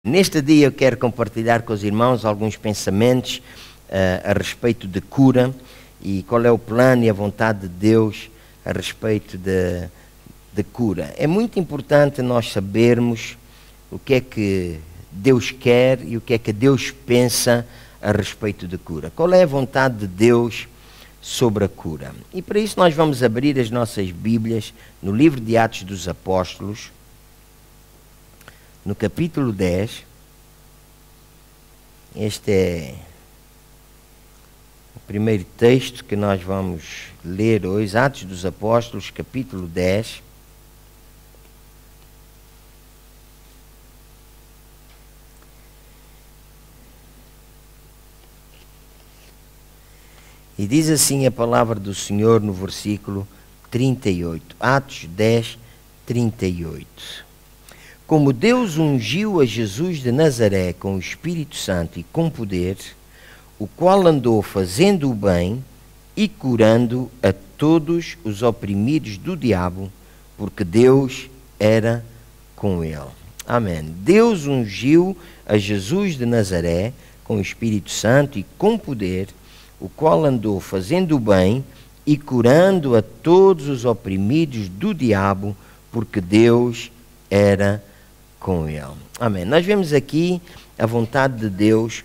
Neste dia eu quero compartilhar com os irmãos alguns pensamentos a respeito de cura e qual é o plano e a vontade de Deus a respeito de cura. É muito importante nós sabermos o que é que Deus quer e o que é que Deus pensa a respeito de cura. Qual é a vontade de Deus sobre a cura? E para isso nós vamos abrir as nossas Bíblias no livro de Atos dos Apóstolos, no capítulo 10. Este é o primeiro texto que nós vamos ler hoje, Atos dos Apóstolos, capítulo 10. E diz assim a palavra do Senhor no versículo 38. Atos 10, 38. Como Deus ungiu a Jesus de Nazaré com o Espírito Santo e com poder, o qual andou fazendo o bem e curando a todos os oprimidos do diabo, porque Deus era com ele. Amém. Deus ungiu a Jesus de Nazaré com o Espírito Santo e com poder, o qual andou fazendo o bem e curando a todos os oprimidos do diabo, porque Deus era com ele. Amém. Nós vemos aqui a vontade de Deus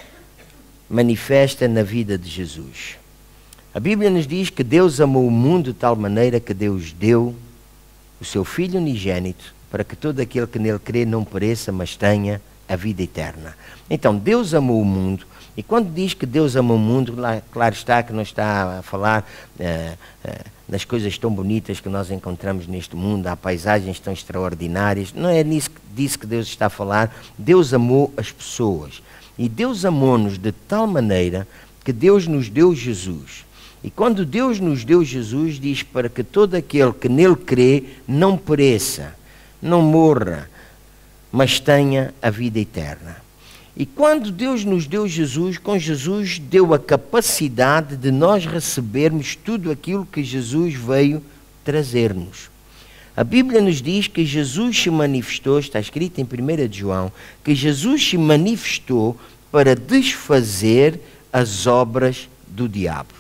manifesta na vida de Jesus. A Bíblia nos diz que Deus amou o mundo de tal maneira que Deus deu o seu Filho unigênito para que todo aquele que nele crê não pereça, mas tenha a vida eterna. Então, Deus amou o mundo. E quando diz que Deus ama o mundo, claro está que não está a falar das coisas tão bonitas que nós encontramos neste mundo, há paisagens tão extraordinárias. Não é disso que Deus está a falar. Deus amou as pessoas. E Deus amou-nos de tal maneira que Deus nos deu Jesus. E quando Deus nos deu Jesus, diz para que todo aquele que nele crê não pereça, não morra, mas tenha a vida eterna. E quando Deus nos deu Jesus, com Jesus deu a capacidade de nós recebermos tudo aquilo que Jesus veio trazer-nos. A Bíblia nos diz que Jesus se manifestou, está escrito em 1 João, que Jesus se manifestou para desfazer as obras do diabo.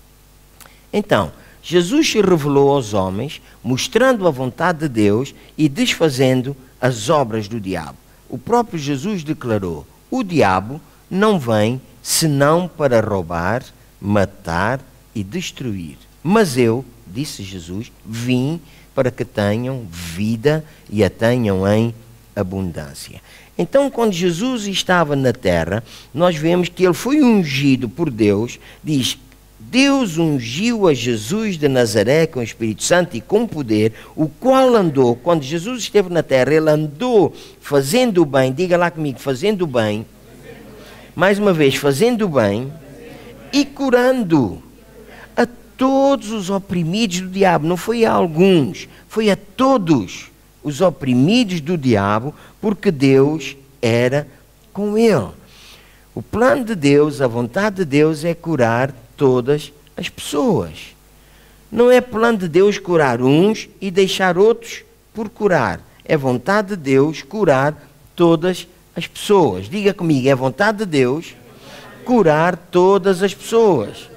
Então, Jesus se revelou aos homens, mostrando a vontade de Deus e desfazendo as obras do diabo. O próprio Jesus declarou: o diabo não vem senão para roubar, matar e destruir. Mas eu, disse Jesus, vim para que tenham vida e a tenham em abundância. Então, quando Jesus estava na terra, nós vemos que ele foi ungido por Deus. Diz: Deus ungiu a Jesus de Nazaré com o Espírito Santo e com poder, o qual andou, quando Jesus esteve na terra, ele andou fazendo o bem, diga lá comigo, fazendo o bem, mais uma vez, fazendo o bem e curando a todos os oprimidos do diabo. Não foi a alguns, foi a todos os oprimidos do diabo, porque Deus era com ele. O plano de Deus, a vontade de Deus é curar todas as pessoas. Não é plano de Deus curar uns e deixar outros por curar. É vontade de Deus curar todas as pessoas. Diga comigo, é vontade de Deus curar todas as pessoas.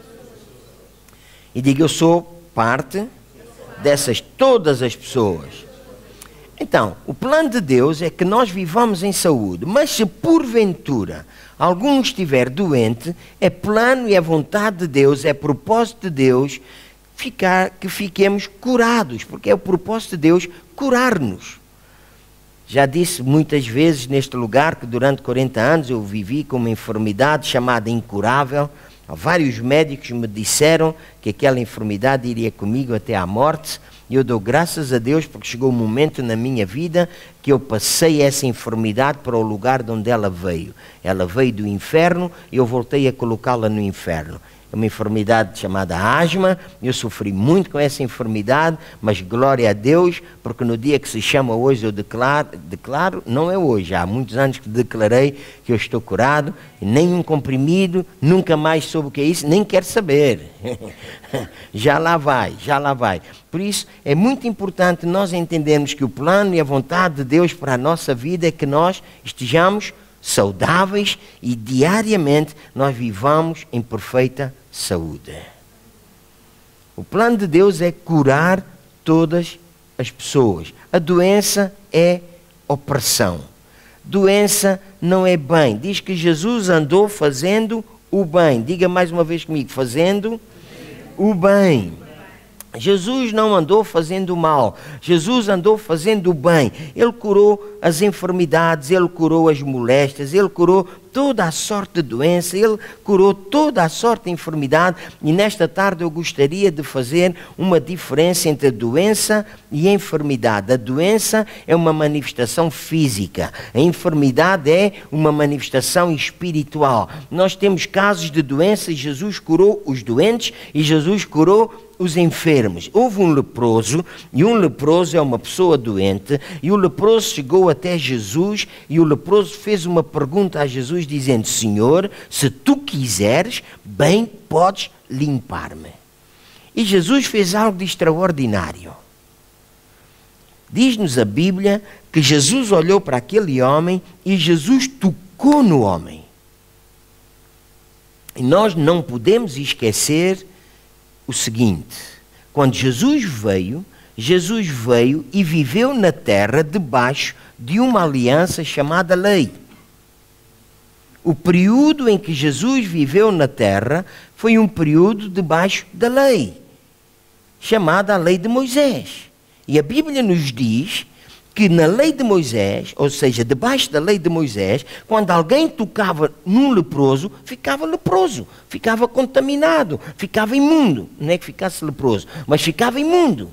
E diga, eu sou parte dessas todas as pessoas. Então, o plano de Deus é que nós vivamos em saúde, mas se porventura algum estiver doente, é plano e é vontade de Deus, é propósito de Deus que fiquemos curados, porque é o propósito de Deus curar-nos. Já disse muitas vezes neste lugar que durante 40 anos eu vivi com uma enfermidade chamada incurável. Vários médicos me disseram que aquela enfermidade iria comigo até à morte. E eu dou graças a Deus porque chegou um momento na minha vida que eu passei essa enfermidade para o lugar de onde ela veio. Ela veio do inferno e eu voltei a colocá-la no inferno. uma enfermidade chamada asma. Eu sofri muito com essa enfermidade, mas glória a Deus, porque no dia que se chama hoje eu declaro, não é hoje, há muitos anos que declarei que eu estou curado, e nenhum comprimido, nunca mais soube o que é isso, nem quero saber. Já lá vai, já lá vai. Por isso, é muito importante nós entendermos que o plano e a vontade de Deus para a nossa vida é que nós estejamos saudáveis e diariamente nós vivamos em perfeita saúde. O plano de Deus é curar todas as pessoas. A doença é opressão. Doença não é bem. Diz que Jesus andou fazendo o bem. Diga mais uma vez comigo, fazendo o bem. Jesus não andou fazendo o mal, Jesus andou fazendo o bem. Ele curou as enfermidades, Ele curou as moléstias, Ele curou toda a sorte de doença, Ele curou toda a sorte de enfermidade. E nesta tarde eu gostaria de fazer uma diferença entre a doença e a enfermidade. A doença é uma manifestação física, a enfermidade é uma manifestação espiritual. Nós temos casos de doença e Jesus curou os doentes e Jesus curou os enfermos. Houve um leproso, e um leproso é uma pessoa doente, e o leproso chegou até Jesus, e o leproso fez uma pergunta a Jesus, dizendo: Senhor, se tu quiseres, bem podes limpar-me. E Jesus fez algo de extraordinário. Diz-nos a Bíblia que Jesus olhou para aquele homem e Jesus tocou no homem. E nós não podemos esquecer o seguinte: quando Jesus veio e viveu na terra debaixo de uma aliança chamada lei. O período em que Jesus viveu na terra foi um período debaixo da lei, chamada a lei de Moisés. E a Bíblia nos diz que na lei de Moisés, ou seja, debaixo da lei de Moisés, quando alguém tocava num leproso, ficava contaminado, ficava imundo. Não é que ficasse leproso, mas ficava imundo.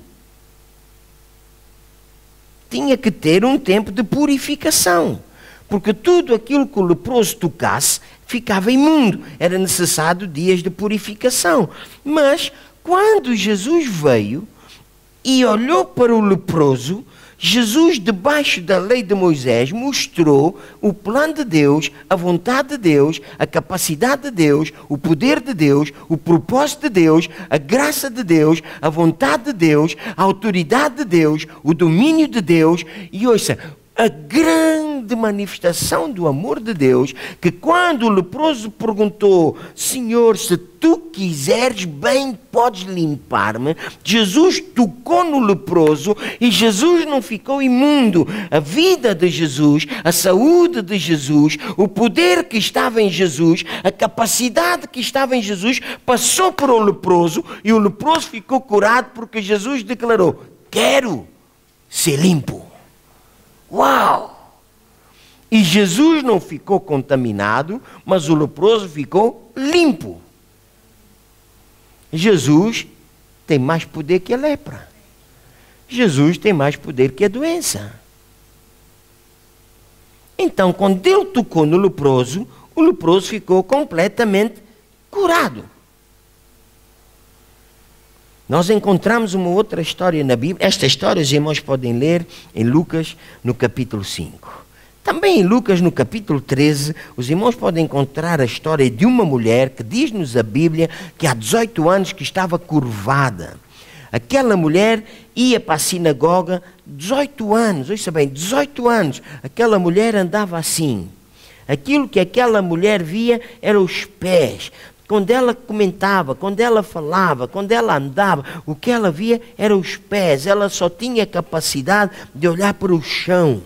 Tinha que ter um tempo de purificação, porque tudo aquilo que o leproso tocasse ficava imundo. Era necessário dias de purificação. Mas quando Jesus veio e olhou para o leproso, Jesus, debaixo da lei de Moisés, mostrou o plano de Deus, a vontade de Deus, a capacidade de Deus, o poder de Deus, o propósito de Deus, a graça de Deus, a vontade de Deus, a autoridade de Deus, o domínio de Deus. E ouça, a grande manifestação do amor de Deus, que quando o leproso perguntou: Senhor, se tu quiseres, bem podes limpar-me, Jesus tocou no leproso e Jesus não ficou imundo. A vida de Jesus, a saúde de Jesus, o poder que estava em Jesus, a capacidade que estava em Jesus, passou para o leproso e o leproso ficou curado porque Jesus declarou: quero ser limpo. Uau! E Jesus não ficou contaminado, mas o leproso ficou limpo. Jesus tem mais poder que a lepra. Jesus tem mais poder que a doença. Então, quando Deus tocou no leproso, o leproso ficou completamente curado. Nós encontramos uma outra história na Bíblia. Esta história os irmãos podem ler em Lucas, no capítulo 5. Também em Lucas, no capítulo 13, os irmãos podem encontrar a história de uma mulher que diz-nos a Bíblia que há 18 anos que estava curvada. Aquela mulher ia para a sinagoga 18 anos, ouça bem, 18 anos. Aquela mulher andava assim. Aquilo que aquela mulher via eram os pés. Quando ela comentava, quando ela falava, quando ela andava, o que ela via eram os pés. Ela só tinha capacidade de olhar para o chão.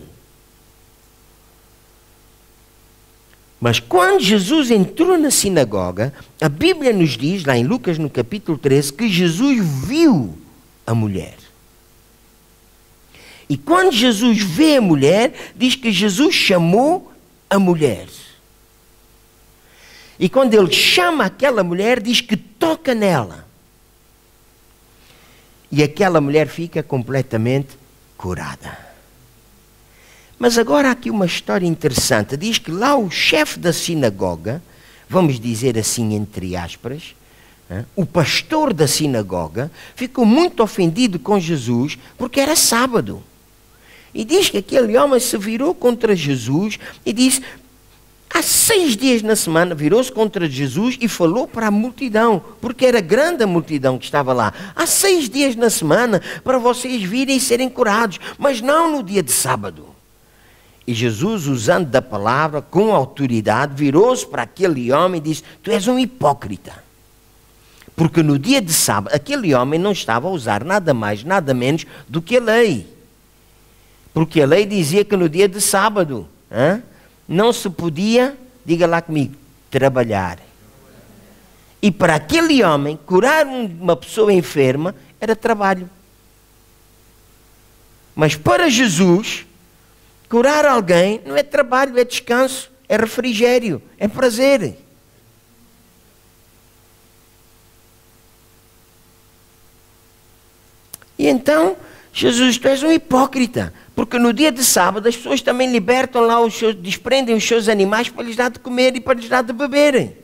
Mas quando Jesus entrou na sinagoga, a Bíblia nos diz, lá em Lucas, no capítulo 13, que Jesus viu a mulher. E quando Jesus vê a mulher, diz que Jesus chamou a mulher. E quando ele chama aquela mulher, diz que toca nela. E aquela mulher fica completamente curada. Mas agora há aqui uma história interessante. Diz que lá o chefe da sinagoga, vamos dizer assim entre aspas, O pastor da sinagoga ficou muito ofendido com Jesus porque era sábado. E diz que aquele homem se virou contra Jesus e disse, há 6 dias na semana, virou-se contra Jesus e falou para a multidão, porque era grande a multidão que estava lá. Há 6 dias na semana para vocês virem e serem curados, mas não no dia de sábado. E Jesus, usando da palavra com autoridade, virou-se para aquele homem e disse, tu és um hipócrita. Porque no dia de sábado, aquele homem não estava a usar nada mais, nada menos do que a lei. Porque a lei dizia que no dia de sábado não se podia, diga lá comigo, trabalhar. E para aquele homem, curar uma pessoa enferma era trabalho. Mas para Jesus, curar alguém não é trabalho, é descanso, é refrigério, é prazer. E então, Jesus, tu és um hipócrita, porque no dia de sábado as pessoas também libertam lá, desprendem os seus animais para lhes dar de comer e para lhes dar de beber.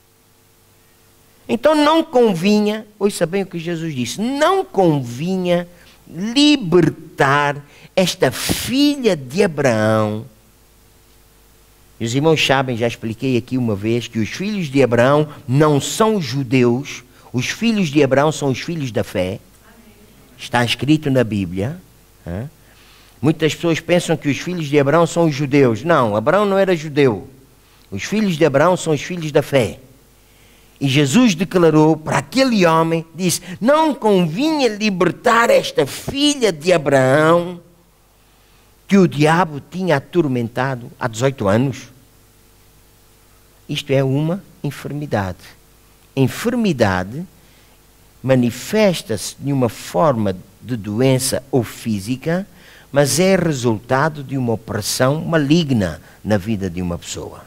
Então não convinha, ouça bem o que Jesus disse, não convinha libertar esta filha de Abraão. E os irmãos sabem, já expliquei aqui uma vez, que os filhos de Abraão não são judeus, os filhos de Abraão são os filhos da fé. Está escrito na Bíblia. Muitas pessoas pensam que os filhos de Abraão são os judeus. Não, Abraão não era judeu. Os filhos de Abraão são os filhos da fé. E Jesus declarou para aquele homem, disse, não convinha libertar esta filha de Abraão que o diabo tinha atormentado há 18 anos. Isto é uma enfermidade. Enfermidade manifesta-se de uma forma de doença ou física, mas é resultado de uma operação maligna na vida de uma pessoa.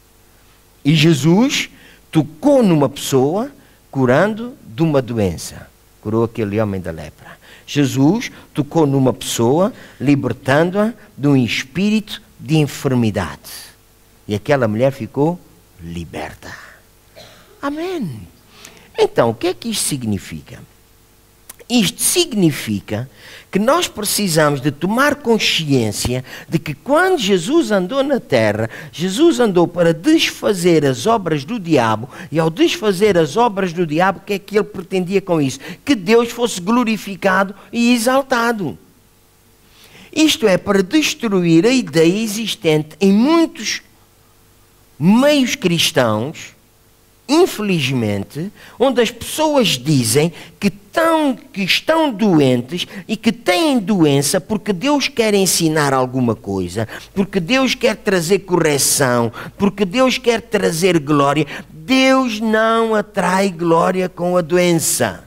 E Jesus tocou numa pessoa, curando de uma doença. Curou aquele homem da lepra. Jesus tocou numa pessoa, libertando-a de um espírito de enfermidade. E aquela mulher ficou liberta. Amém. Então, o que é que isto significa? Isto significa que nós precisamos de tomar consciência de que quando Jesus andou na terra, Jesus andou para desfazer as obras do diabo, e ao desfazer as obras do diabo, o que é que ele pretendia com isso? Que Deus fosse glorificado e exaltado. Isto é para destruir a ideia existente em muitos meios cristãos, infelizmente, onde as pessoas dizem que estão doentes e que têm doença porque Deus quer ensinar alguma coisa, porque Deus quer trazer correção, porque Deus quer trazer glória. Deus não atrai glória com a doença.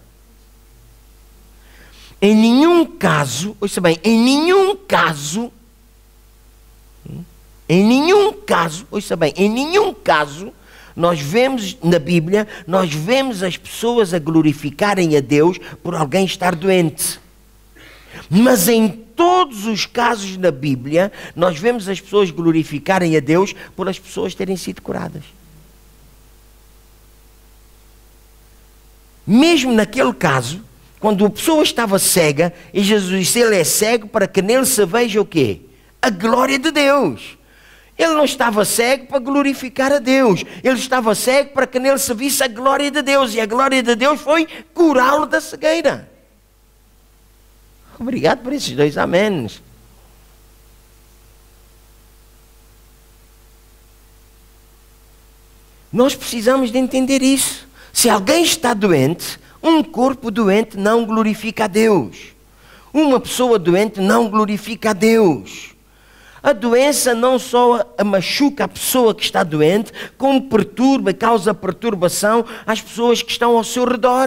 Em nenhum caso, ouça bem, em nenhum caso, ouça bem, em nenhum caso, nós vemos na Bíblia, nós vemos as pessoas a glorificarem a Deus por alguém estar doente. Mas em todos os casos na Bíblia, nós vemos as pessoas glorificarem a Deus por as pessoas terem sido curadas. Mesmo naquele caso, quando a pessoa estava cega, e Jesus disse, ele é cego para que nele se veja o quê? A glória de Deus. Ele não estava cego para glorificar a Deus. Ele estava cego para que nele se visse a glória de Deus. E a glória de Deus foi curá-lo da cegueira. Obrigado por esses 2 améns. Nós precisamos de entender isso. Se alguém está doente, um corpo doente não glorifica a Deus. Uma pessoa doente não glorifica a Deus. A doença não só machuca a pessoa que está doente, como perturba, causa perturbação às pessoas que estão ao seu redor.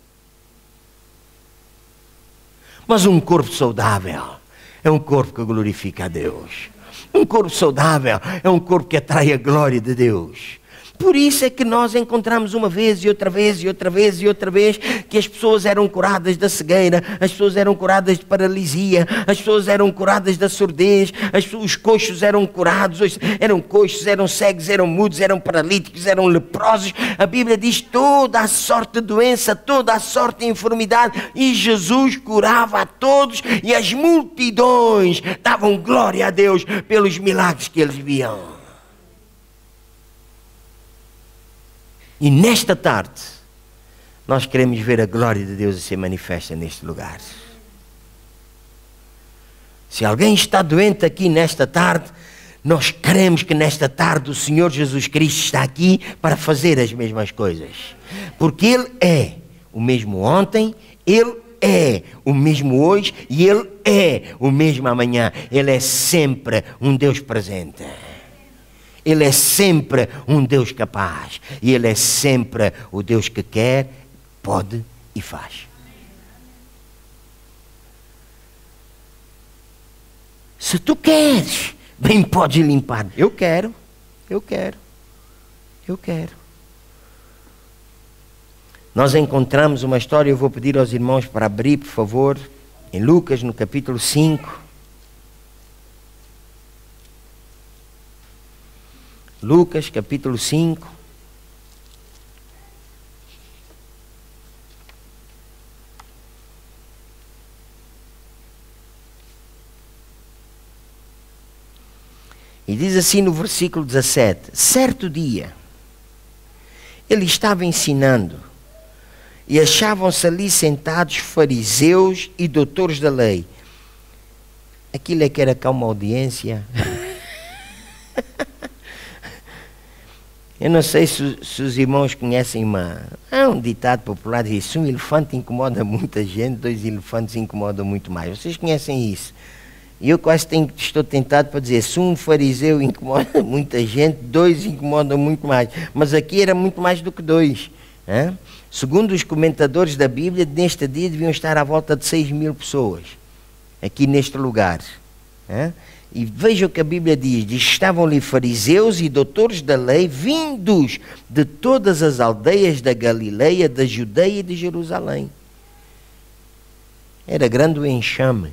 Mas um corpo saudável é um corpo que glorifica a Deus. Um corpo saudável é um corpo que atrai a glória de Deus. Por isso é que nós encontramos uma vez e outra vez e outra vez e outra vez que as pessoas eram curadas da cegueira, as pessoas eram curadas de paralisia, as pessoas eram curadas da surdez, os coxos eram curados, eram coxos, eram cegos, eram mudos, eram paralíticos, eram leprosos. A Bíblia diz toda a sorte de doença, toda a sorte de enfermidade, e Jesus curava a todos e as multidões davam glória a Deus pelos milagres que eles viam. E nesta tarde, nós queremos ver a glória de Deus a ser manifesta neste lugar. Se alguém está doente aqui nesta tarde, nós queremos que nesta tarde o Senhor Jesus Cristo está aqui para fazer as mesmas coisas. Porque Ele é o mesmo ontem, Ele é o mesmo hoje e Ele é o mesmo amanhã. Ele é sempre um Deus presente. Ele é sempre um Deus capaz. E Ele é sempre o Deus que quer, pode e faz. Se tu queres, bem podes limpar. Eu quero. Nós encontramos uma história, eu vou pedir aos irmãos para abrir, por favor, em Lucas, no capítulo 5. Lucas, capítulo 5. E diz assim no versículo 17: certo dia, ele estava ensinando, e achavam-se ali sentados fariseus e doutores da lei. Aquilo é que era cá uma audiência. Eu não sei se os irmãos conhecem um ditado popular que diz: se um elefante incomoda muita gente, 2 elefantes incomodam muito mais. Vocês conhecem isso? E eu quase estou tentado para dizer: se um fariseu incomoda muita gente, 2 incomodam muito mais. Mas aqui era muito mais do que 2. Segundo os comentadores da Bíblia, neste dia deviam estar à volta de 6.000 pessoas, aqui neste lugar. E veja o que a Bíblia diz: estavam ali fariseus e doutores da lei, vindos de todas as aldeias da Galileia, da Judeia e de Jerusalém. Era grande o enxame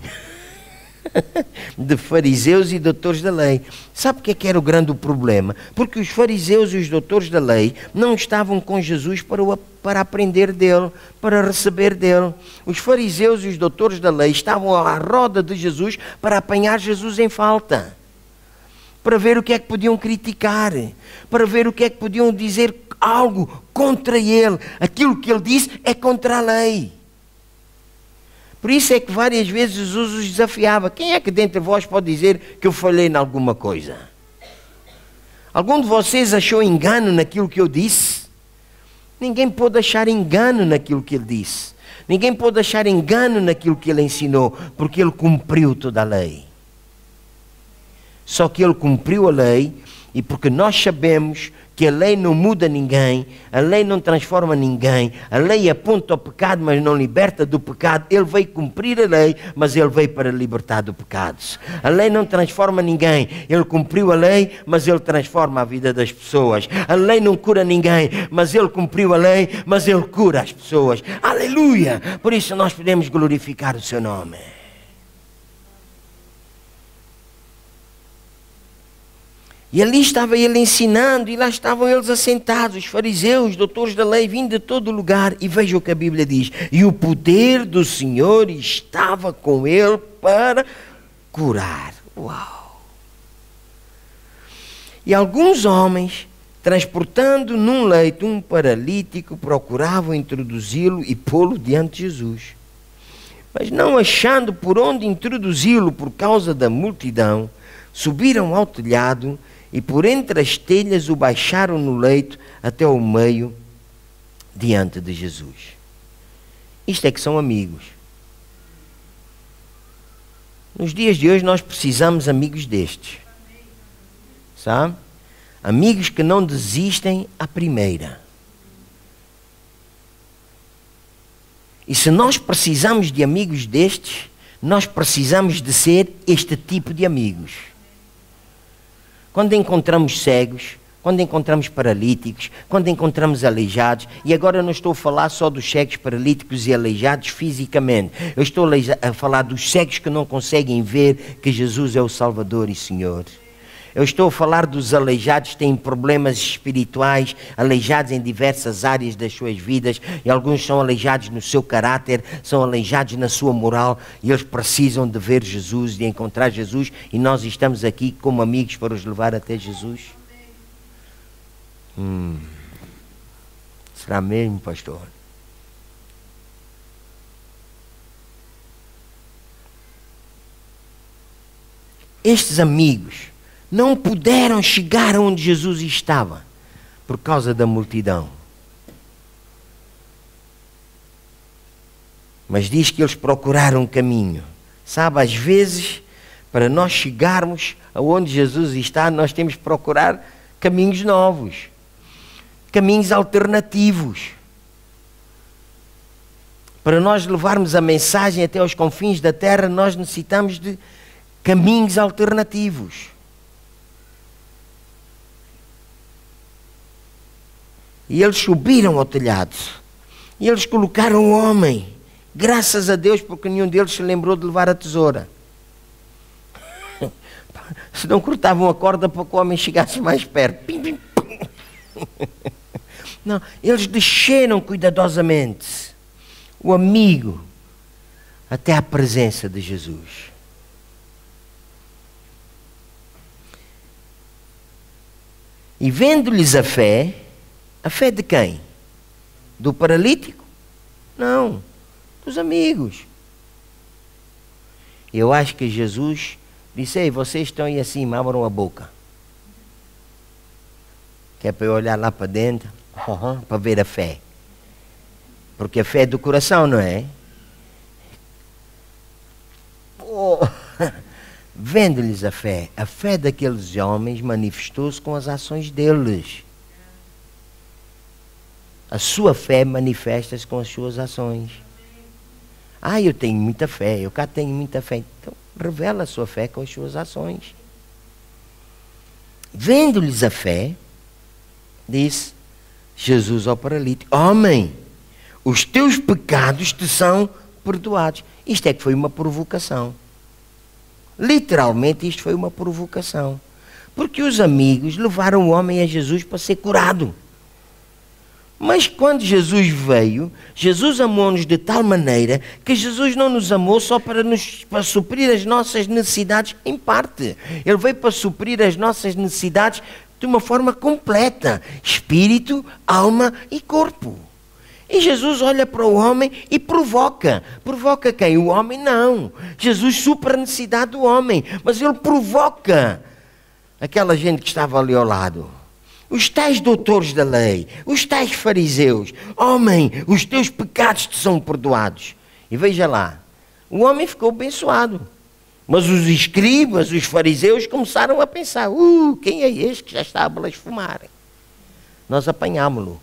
de fariseus e doutores da lei. Sabe o que era o grande problema? Porque os fariseus e os doutores da lei não estavam com Jesus para aprender dele, para receber dele. Os fariseus e os doutores da lei estavam à roda de Jesus para apanhar Jesus em falta, para ver o que é que podiam criticar, para ver o que é que podiam dizer algo contra ele. Aquilo que ele disse é contra a lei. Por isso é que várias vezes Jesus os desafiava: quem é que dentre vós pode dizer que eu falhei em alguma coisa? Algum de vocês achou engano naquilo que eu disse? Ninguém pôde achar engano naquilo que ele disse. Ninguém pôde achar engano naquilo que ele ensinou, porque ele cumpriu toda a lei. Só que ele cumpriu a lei, e porque nós sabemos que a lei não muda ninguém, a lei não transforma ninguém, a lei aponta ao pecado, mas não liberta do pecado. Ele veio cumprir a lei, mas ele veio para libertar do pecado. A lei não transforma ninguém, ele cumpriu a lei, mas ele transforma a vida das pessoas. A lei não cura ninguém, mas ele cumpriu a lei, mas ele cura as pessoas. Aleluia! Por isso nós podemos glorificar o seu nome. E ali estava ele ensinando, e lá estavam eles assentados, os fariseus, os doutores da lei, vindo de todo lugar. E veja o que a Bíblia diz: e o poder do Senhor estava com ele para curar. Uau! E alguns homens, transportando num leito um paralítico, procuravam introduzi-lo e pô-lo diante de Jesus. Mas não achando por onde introduzi-lo por causa da multidão, subiram ao telhado e por entre as telhas o baixaram no leito até ao meio diante de Jesus. Isto é que são amigos. Nos dias de hoje nós precisamos de amigos destes. Sabe? Amigos que não desistem à primeira. E se nós precisamos de amigos destes, nós precisamos de ser este tipo de amigos. Quando encontramos cegos, quando encontramos paralíticos, quando encontramos aleijados, e agora eu não estou a falar só dos cegos, paralíticos e aleijados fisicamente, eu estou a falar dos cegos que não conseguem ver que Jesus é o Salvador e Senhor. Eu estou a falar dos aleijados que têm problemas espirituais, aleijados em diversas áreas das suas vidas, e alguns são aleijados no seu caráter, são aleijados na sua moral, e eles precisam de ver Jesus, de encontrar Jesus, e nós estamos aqui como amigos para os levar até Jesus. Será mesmo, pastor? Estes amigos não puderam chegar onde Jesus estava por causa da multidão. Mas diz que eles procuraram um caminho. Sabe, às vezes, para nós chegarmos aonde Jesus está, nós temos que procurar caminhos novos, caminhos alternativos. Para nós levarmos a mensagem até aos confins da terra, nós necessitamos de caminhos alternativos. E eles subiram ao telhado. E eles colocaram o homem. Graças a Deus, porque nenhum deles se lembrou de levar a tesoura. Se não cortavam a corda para que o homem chegasse mais perto. Pim, pim, pim. Não, eles desceram cuidadosamente o amigo até à presença de Jesus. E vendo-lhes a fé de quem? Do paralítico? Não, dos amigos. Eu acho que Jesus disse: ei, vocês estão aí assim, abram a boca. Que é para eu olhar lá para dentro, para ver a fé. Porque a fé é do coração, não é? Oh. Vendo-lhes a fé daqueles homens manifestou-se com as ações deles. A sua fé manifesta-se com as suas ações. Ah, eu tenho muita fé, eu cá tenho muita fé. Então, revela a sua fé com as suas ações. Vendo-lhes a fé, disse Jesus ao paralítico: homem, os teus pecados te são perdoados. Isto é que foi uma provocação. Literalmente isto foi uma provocação. Porque os amigos levaram o homem a Jesus para ser curado. Mas quando Jesus veio, Jesus amou-nos de tal maneira que Jesus não nos amou só para suprir as nossas necessidades em parte. Ele veio para suprir as nossas necessidades de uma forma completa. Espírito, alma e corpo. E Jesus olha para o homem e provoca. Provoca quem? O homem não. Jesus supra a necessidade do homem. Mas ele provoca aquela gente que estava ali ao lado. Os tais doutores da lei, os tais fariseus: homem, os teus pecados te são perdoados. E veja lá, o homem ficou abençoado. Mas os escribas, os fariseus, começaram a pensar: quem é este que já está a blasfemar? Nós apanhámo-lo.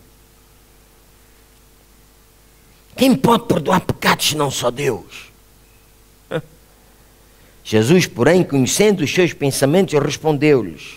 Quem pode perdoar pecados senão só Deus? Jesus, porém, conhecendo os seus pensamentos, respondeu-lhes: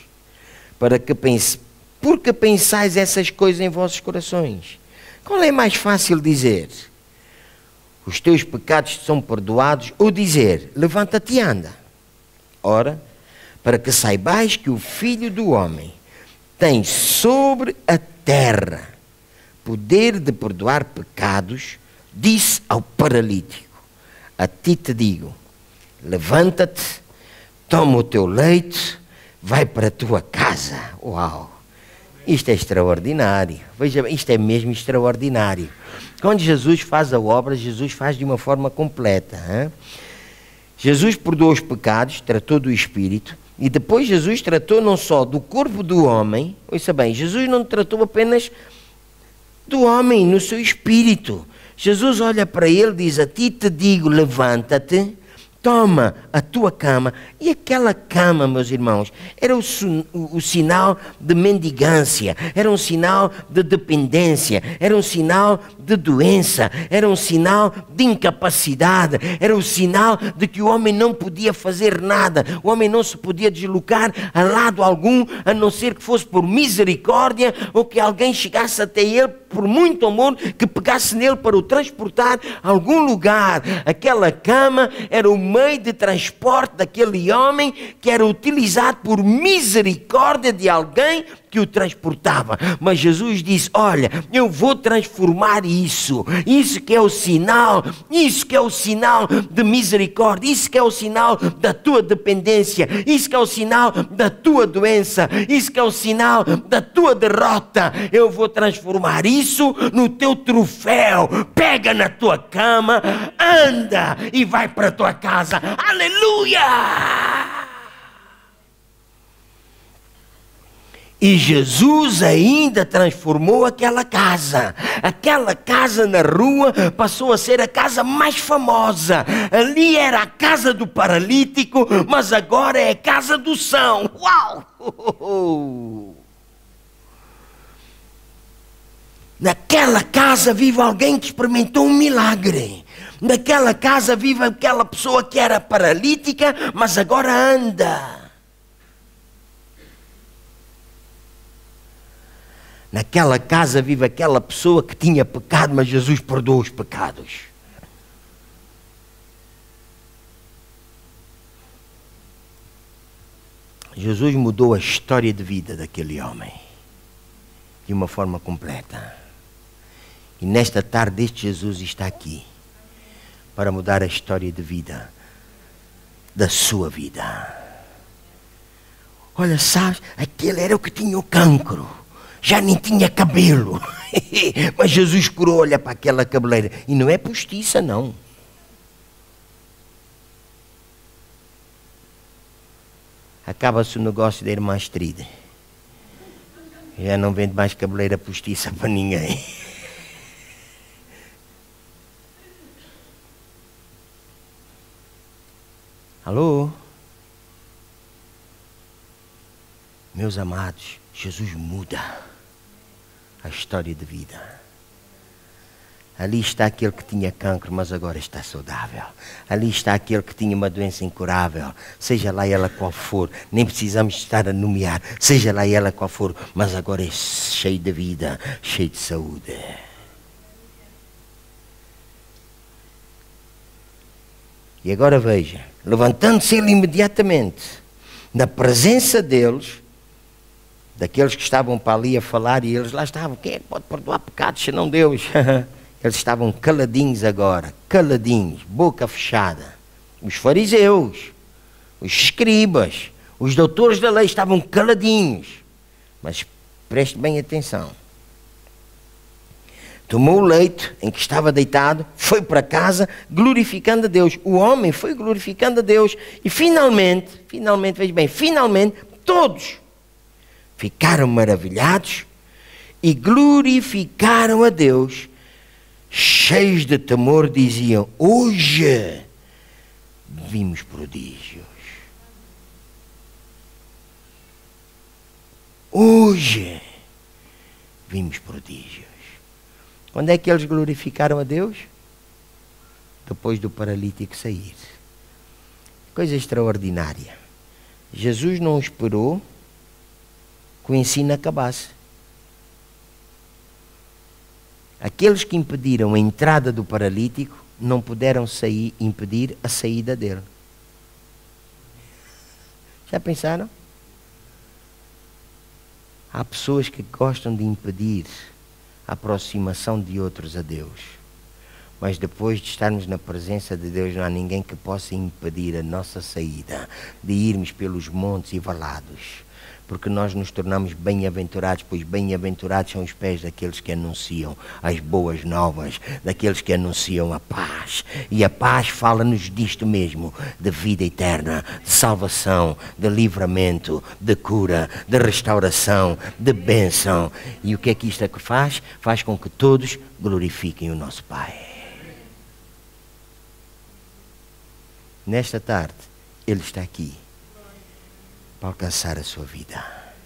por que pensais essas coisas em vossos corações? Qual é mais fácil dizer: os teus pecados são perdoados, ou dizer: levanta-te e anda? Ora, para que saibais que o Filho do Homem tem sobre a terra poder de perdoar pecados, disse ao paralítico: a ti te digo, levanta-te, toma o teu leito, vai para a tua casa. Uau! Isto é extraordinário. Veja, isto é mesmo extraordinário. Quando Jesus faz a obra, Jesus faz de uma forma completa. Hein? Jesus perdoou os pecados, tratou do espírito, e depois Jesus tratou não só do corpo do homem. Ouça bem, Jesus não tratou apenas do homem no seu espírito. Jesus olha para ele e diz: a ti te digo, levanta-te, toma a tua cama. E aquela cama, meus irmãos, era o sinal de mendigância, era um sinal de dependência, era um sinal de doença, era um sinal de incapacidade, era o sinal de que o homem não podia fazer nada, o homem não se podia deslocar a lado algum, a não ser que fosse por misericórdia ou que alguém chegasse até ele por muito amor, que pegasse nele para o transportar a algum lugar. Aquela cama era o meio de transporte daquele homem, que era utilizado por misericórdia de alguém que o transportava. Mas Jesus disse: olha, eu vou transformar isso que é o sinal, isso que é o sinal de misericórdia, isso que é o sinal da tua dependência, isso que é o sinal da tua doença, isso que é o sinal da tua derrota. Eu vou transformar isso no teu troféu. Pega na tua cama, anda e vai para a tua casa. Aleluia! E Jesus ainda transformou aquela casa. Aquela casa na rua passou a ser a casa mais famosa. Ali era a casa do paralítico, mas agora é a casa do são. Uau! Naquela casa vive alguém que experimentou um milagre. Naquela casa vive aquela pessoa que era paralítica, mas agora anda. Naquela casa vive aquela pessoa que tinha pecado, mas Jesus perdoou os pecados. Jesus mudou a história de vida daquele homem de uma forma completa. E nesta tarde este Jesus está aqui para mudar a história de vida da sua vida. Olha, sabes, aquele era o que tinha o cancro. Já nem tinha cabelo. Mas Jesus curou, olha para aquela cabeleira. E não é postiça, não. Acaba-se o negócio da irmã Astrid. Já não vende mais cabeleira postiça para ninguém. Alô? Meus amados, Jesus muda a história de vida. Ali está aquele que tinha cancro, mas agora está saudável. Ali está aquele que tinha uma doença incurável, seja lá ela qual for, nem precisamos estar a nomear, seja lá ela qual for, mas agora é cheio de vida, cheio de saúde. E agora veja, levantando-se ele imediatamente, na presença deles, daqueles que estavam para ali a falar, e eles lá estavam: quem é que pode perdoar pecados senão Deus? Eles estavam caladinhos agora, caladinhos, boca fechada. Os fariseus, os escribas, os doutores da lei estavam caladinhos. Mas preste bem atenção. Tomou o leito em que estava deitado, foi para casa glorificando a Deus. O homem foi glorificando a Deus. E finalmente, veja bem, finalmente todos ficaram maravilhados e glorificaram a Deus, cheios de temor, diziam: hoje vimos prodígios. Hoje vimos prodígios. Quando é que eles glorificaram a Deus? Depois do paralítico sair. Coisa extraordinária. Jesus não esperou que o ensino acabasse. Aqueles que impediram a entrada do paralítico não puderam impedir a saída dele. Já pensaram? Há pessoas que gostam de impedir a aproximação de outros a Deus. Mas depois de estarmos na presença de Deus, não há ninguém que possa impedir a nossa saída, de irmos pelos montes e valados. Porque nós nos tornamos bem-aventurados, pois bem-aventurados são os pés daqueles que anunciam as boas novas, daqueles que anunciam a paz. E a paz fala-nos disto mesmo, de vida eterna, de salvação, de livramento, de cura, de restauração, de bênção. E o que é que isto é que faz? Faz com que todos glorifiquem o nosso Pai. nesta tarde, Ele está aqui para alcançar a sua vida.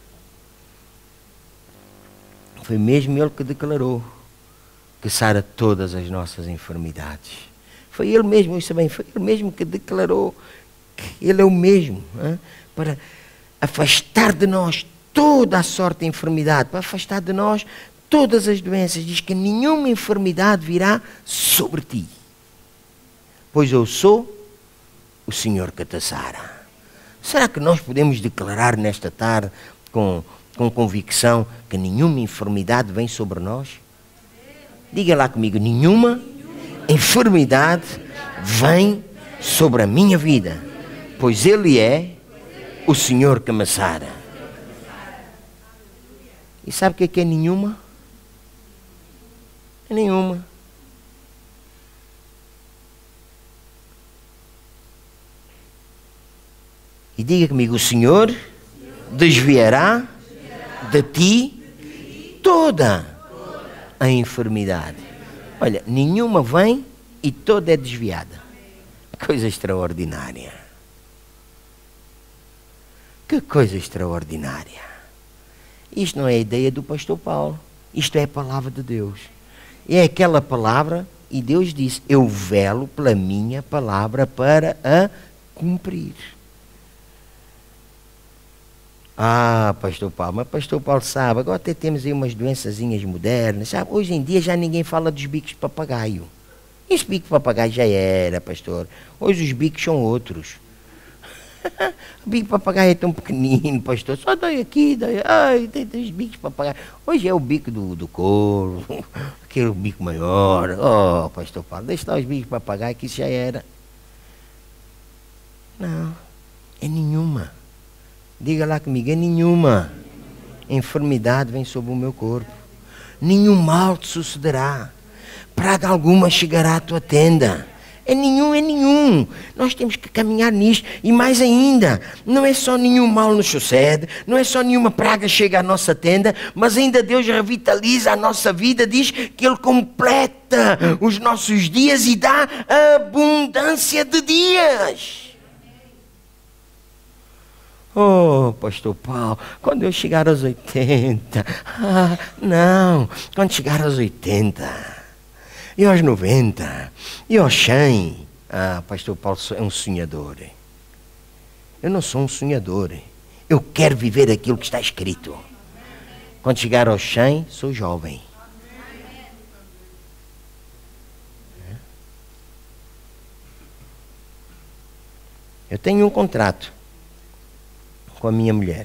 Foi mesmo Ele que declarou que sara todas as nossas enfermidades. Foi Ele mesmo, isso bem, foi Ele mesmo que declarou que Ele é o mesmo, para afastar de nós toda a sorte de enfermidade, para afastar de nós todas as doenças. Diz que nenhuma enfermidade virá sobre ti, pois eu sou o Senhor que te sara. Será que nós podemos declarar nesta tarde com convicção que nenhuma enfermidade vem sobre nós? Diga lá comigo, nenhuma enfermidade vem sobre a minha vida, pois Ele é o Senhor que me sara. E sabe o que é nenhuma? É nenhuma. E diga comigo, o Senhor desviará de ti toda a enfermidade. Olha, nenhuma vem e toda é desviada. Coisa extraordinária. Que coisa extraordinária. Isto não é a ideia do pastor Paulo. Isto é a palavra de Deus. E é aquela palavra, e Deus disse, eu velo pela minha palavra para a cumprir. Ah, pastor Paulo, mas pastor Paulo sabe, agora até temos aí umas doençazinhas modernas, sabe? Hoje em dia já ninguém fala dos bicos de papagaio. Esse bico de papagaio já era, pastor. Hoje os bicos são outros. O bico de papagaio é tão pequenino, pastor. Só dói aqui, dói. Ai, tem os bicos de papagaio. Hoje é o bico do corvo, aquele bico maior. Oh, pastor Paulo, deixa lá os bicos de papagaio, que isso já era. Não, é nenhuma. Diga lá comigo, é nenhuma enfermidade vem sobre o meu corpo. Nenhum mal te sucederá. Praga alguma chegará à tua tenda. É nenhum, é nenhum. Nós temos que caminhar nisto. E mais ainda, não é só nenhum mal nos sucede, não é só nenhuma praga chega à nossa tenda, mas ainda Deus revitaliza a nossa vida, diz que Ele completa os nossos dias e dá abundância de dias. Oh, pastor Paulo, quando eu chegar aos 80, não, quando chegar aos 80, e aos 90, e aos 100, pastor Paulo é um sonhador. Eu não sou um sonhador, eu quero viver aquilo que está escrito. Quando chegar aos 100, sou jovem. Eu tenho um contrato com a minha mulher.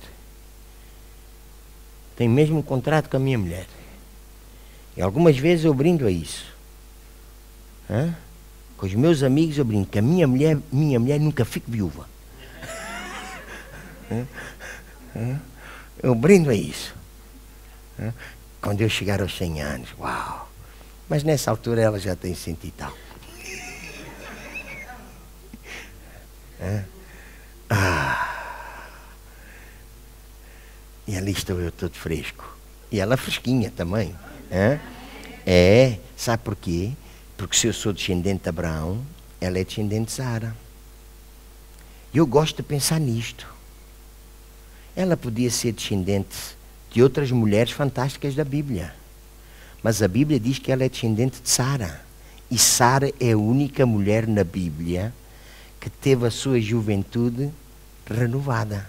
Tenho mesmo um contrato com a minha mulher. E algumas vezes eu brindo a isso. Com os meus amigos eu brinco que a minha mulher nunca fica viúva. Eu brindo a isso. Quando eu chegar aos 100 anos, uau! Mas nessa altura ela já tem 100 e tal. E ali estou eu todo fresco. E ela fresquinha também. Sabe porquê? Porque se eu sou descendente de Abraão, ela é descendente de Sara. Eu gosto de pensar nisto. Ela podia ser descendente de outras mulheres fantásticas da Bíblia. Mas a Bíblia diz que ela é descendente de Sara. E Sara é a única mulher na Bíblia que teve a sua juventude renovada.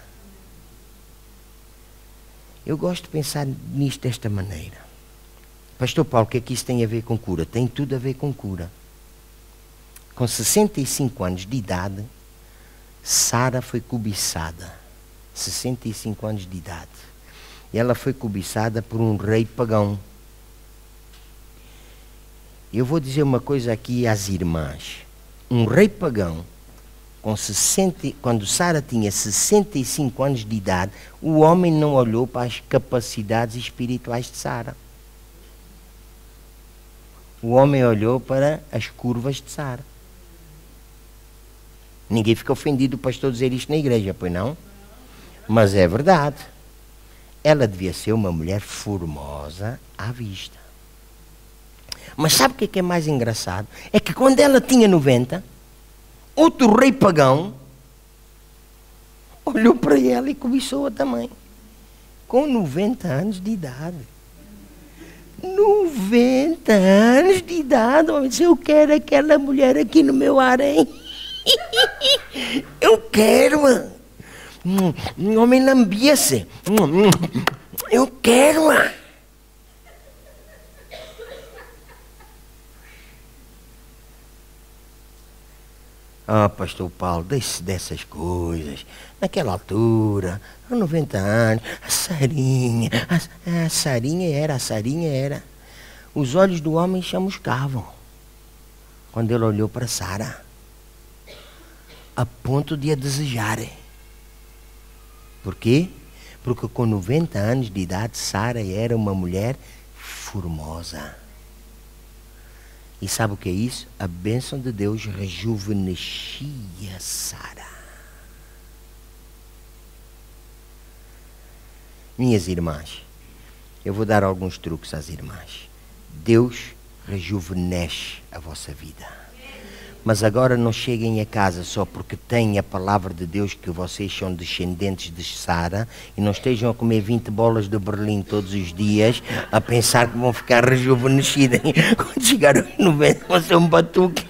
Eu gosto de pensar nisto desta maneira. Pastor Paulo, o que é que isso tem a ver com cura? Tem tudo a ver com cura. Com 65 anos de idade, Sara foi cobiçada. 65 anos de idade. E ela foi cobiçada por um rei pagão. Eu vou dizer uma coisa aqui às irmãs. Um rei pagão, quando Sara tinha 65 anos de idade, o homem não olhou para as capacidades espirituais de Sara. O homem olhou para as curvas de Sara. Ninguém fica ofendido o pastor dizer isto na igreja, pois não? Mas é verdade. Ela devia ser uma mulher formosa à vista. Mas sabe o que é mais engraçado? É que quando ela tinha 90, Outro rei pagão olhou para ela e cobiçou-a também. Com 90 anos de idade. 90 anos de idade. Homem, disse, eu quero aquela mulher aqui no meu harém. Eu quero. Um homem lambia-se. Eu quero. Ah, pastor Paulo, deixe-se dessas coisas. Naquela altura, há 90 anos, a Sarinha era. Os olhos do homem chamuscavam quando ele olhou para Sara, a ponto de a desejarem. Por quê? Porque com 90 anos de idade, Sara era uma mulher formosa. E sabe o que é isso? A bênção de Deus rejuvenescia Sara. Minhas irmãs, eu vou dar alguns truques às irmãs. Deus rejuvenesce a vossa vida. Mas agora não cheguem a casa só porque têm a palavra de Deus que vocês são descendentes de Sara e não estejam a comer 20 bolas de Berlim todos os dias a pensar que vão ficar rejuvenescidas. Quando chegar aos 90 vão ser um batuque.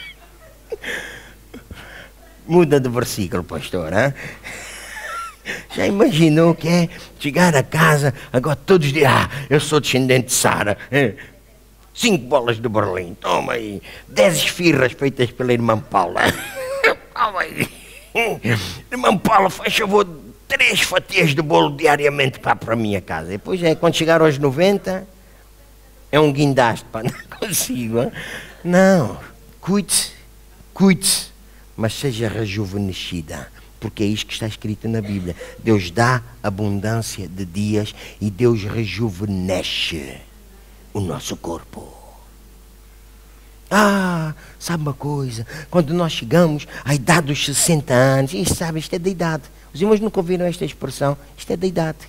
Muda de versículo, pastor. Hein? Já imaginou o que é chegar a casa, agora todos dizem, eu sou descendente de Sara. 5 bolas de Berlim, toma aí. 10 esfirras feitas pela irmã Paula. Toma aí. Irmã Paula, faz favor, 3 fatias de bolo diariamente para a minha casa. E depois, quando chegar aos 90, é um guindaste, pá, não consigo. Hein? Não, cuide-se, mas seja rejuvenescida. Porque é isto que está escrito na Bíblia. Deus dá abundância de dias e Deus rejuvenesce o nosso corpo. Sabe uma coisa? Quando nós chegamos à idade dos 60 anos, isto é da idade. Os irmãos nunca ouviram esta expressão? Isto é da idade.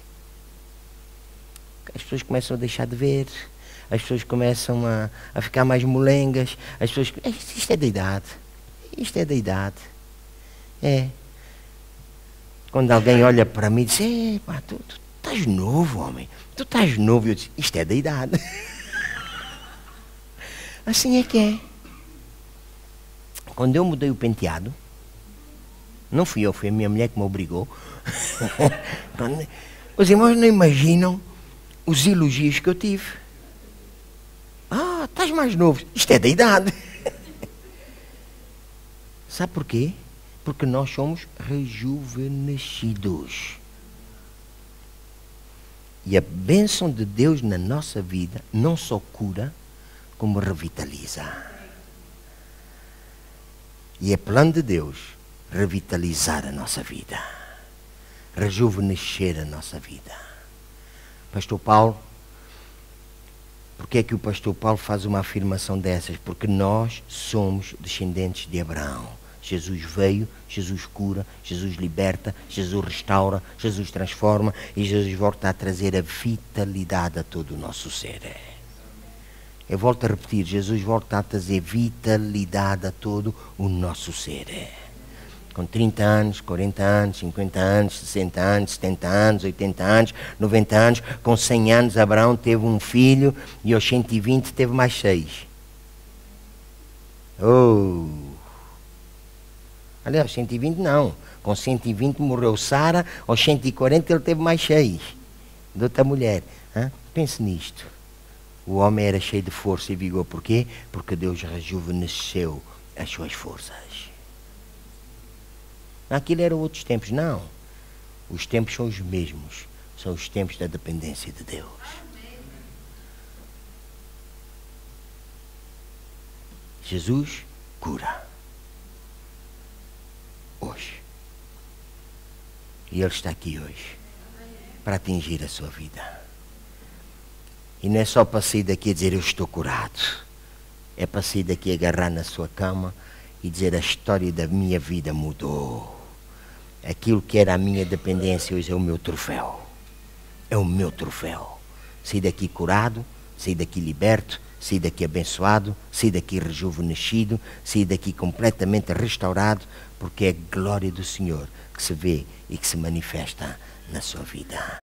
As pessoas começam a deixar de ver, as pessoas começam a ficar mais molengas, as pessoas... Isto é da idade. Isto é da idade. É. Quando alguém olha para mim e diz, tu estás novo, homem. Tu estás novo. Eu disse, isto é da idade. Assim é que é. Quando eu mudei o penteado, não fui eu, foi a minha mulher que me obrigou. Os irmãos não imaginam os elogios que eu tive. Estás mais novo. Isto é da idade. Sabe porquê? Porque nós somos rejuvenescidos. E a bênção de Deus na nossa vida não só cura, como revitaliza. E é plano de Deus revitalizar a nossa vida, rejuvenescer a nossa vida. Pastor Paulo, porque é que o pastor Paulo faz uma afirmação dessas? Porque nós somos descendentes de Abraão. Jesus veio, Jesus cura, Jesus liberta, Jesus restaura, Jesus transforma e Jesus volta a trazer a vitalidade a todo o nosso ser. Eu volto a repetir, Jesus volta a trazer vitalidade a todo o nosso ser. Com 30 anos, 40 anos, 50 anos, 60 anos, 70 anos, 80 anos, 90 anos, com 100 anos Abraão teve um filho e aos 120 teve mais 6. Aliás, aos 120 não. Com 120 morreu Sara, aos 140 ele teve mais 6. De outra mulher. Pense nisto. O homem era cheio de força e vigor. Porquê? Porque Deus rejuvenesceu as suas forças. Aquilo eram outros tempos. Não. Os tempos são os mesmos. São os tempos da dependência de Deus. Jesus cura. Hoje. E Ele está aqui hoje para atingir a sua vida. E não é só para sair daqui a dizer eu estou curado. É para sair daqui a agarrar na sua cama e dizer a história da minha vida mudou. Aquilo que era a minha dependência hoje é o meu troféu. É o meu troféu. Sair daqui curado, sair daqui liberto, sair daqui abençoado, sair daqui rejuvenescido, sair daqui completamente restaurado, porque é a glória do Senhor que se vê e que se manifesta na sua vida.